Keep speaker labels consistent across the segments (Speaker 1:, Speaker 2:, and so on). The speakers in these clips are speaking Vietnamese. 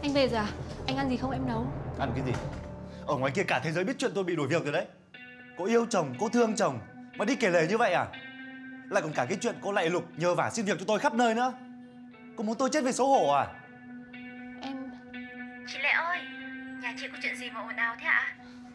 Speaker 1: Anh về rồi à? Anh ăn gì không em nấu?
Speaker 2: Ăn cái gì? Ở ngoài kia cả thế giới biết chuyện tôi bị đuổi việc rồi đấy. Cô yêu chồng, cô thương chồng mà đi kể lể như vậy à? Lại còn cả cái chuyện cô lại lục nhờ vả xin việc cho tôi khắp nơi nữa. Cô muốn tôi chết vì xấu hổ à?
Speaker 1: Em...
Speaker 3: Chị Lệ ơi, nhà chị có chuyện gì mà ồn ào thế ạ?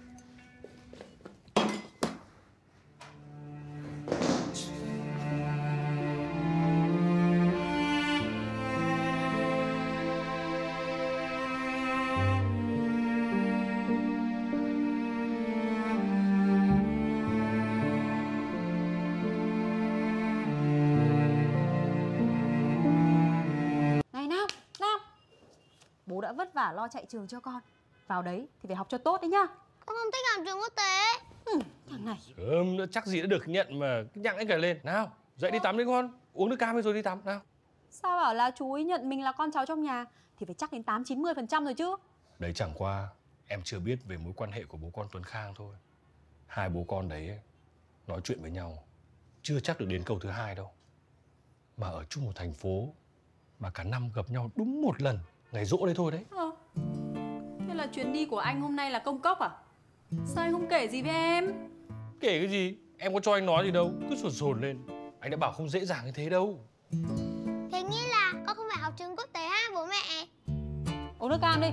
Speaker 4: Này Nam, Nam, bố đã vất vả lo chạy trường cho con. Vào đấy thì phải học cho tốt đấy nhá.
Speaker 5: Con không thích làm trường quốc tế.
Speaker 4: Thằng này.
Speaker 6: Sớm nữa chắc gì đã được nhận mà cứ nhặng anh cả lên. Nào, dậy đi tắm đi con. Uống nước cam rồi đi tắm nào.
Speaker 4: Sao bảo là chú ấy nhận mình là con cháu trong nhà thì phải chắc đến 80-90% rồi chứ.
Speaker 6: Đấy chẳng qua em chưa biết về mối quan hệ của bố con Tuấn Khang thôi. Hai bố con đấy nói chuyện với nhau chưa chắc được đến câu thứ hai đâu. Mà ở chung một thành phố mà cả năm gặp nhau đúng một lần, ngày giỗ đấy thôi đấy.
Speaker 4: Thế là chuyến đi của anh hôm nay là công cốc à? Sao anh không kể gì với em?
Speaker 6: Kể cái gì, em có cho anh nói gì đâu, cứ sồn sồn lên. Anh đã bảo không dễ dàng như thế đâu.
Speaker 5: Thế nghĩa là con không phải học trường quốc tế ha bố mẹ?
Speaker 4: Uống nước cam đi.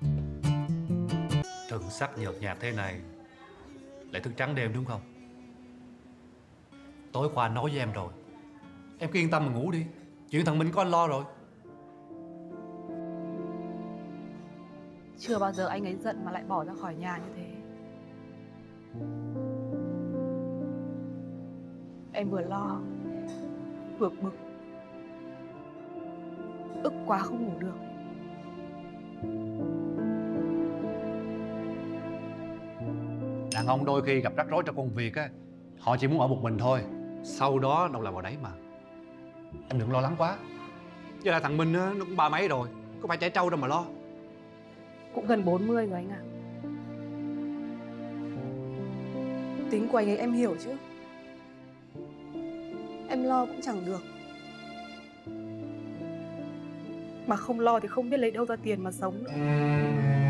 Speaker 7: Thân sắc nhợt nhạt thế này lại thức trắng đêm đúng không? Tối qua anh nói với em rồi, em cứ yên tâm mà ngủ đi. Chuyện thằng Minh có anh lo rồi.
Speaker 1: Chưa bao giờ anh ấy giận mà lại bỏ ra khỏi nhà như thế. Em vừa lo, vừa bực, ức quá không ngủ được.
Speaker 7: Đàn ông đôi khi gặp rắc rối trong công việc á, họ chỉ muốn ở một mình thôi, sau đó đâu là vào đấy mà. Em đừng lo lắng quá. Với lại thằng Minh á, nó cũng ba mấy rồi, có phải trẻ trâu đâu mà lo.
Speaker 1: Cũng gần 40 rồi anh ạ. Tính của anh ấy em hiểu chứ. Em lo cũng chẳng được. Mà không lo thì không biết lấy đâu ra tiền mà sống nữa.